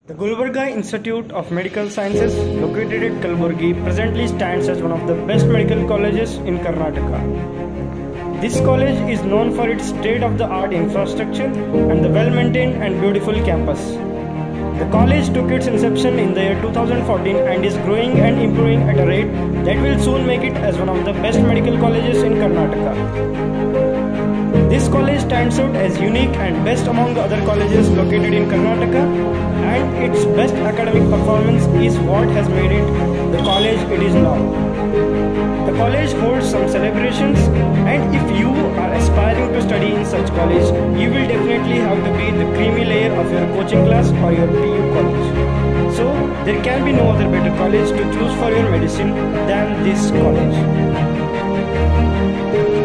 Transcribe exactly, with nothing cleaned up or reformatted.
The Gulbarga Institute of Medical Sciences, located at Kalaburgi, presently stands as one of the best medical colleges in Karnataka. This college is known for its state-of-the-art infrastructure and the well-maintained and beautiful campus. The college took its inception in the year two thousand fourteen and is growing and improving at a rate that will soon make it as one of the best medical colleges in Karnataka. This college stands out as unique and best among the other colleges located in Karnataka, and its best academic performance is what has made it the college it is now. The college holds some celebrations, and if you are aspiring to study in such college, you will definitely have to be the creamy layer of your coaching class or your P U college. So, there can be no other better college to choose for your medicine than this college.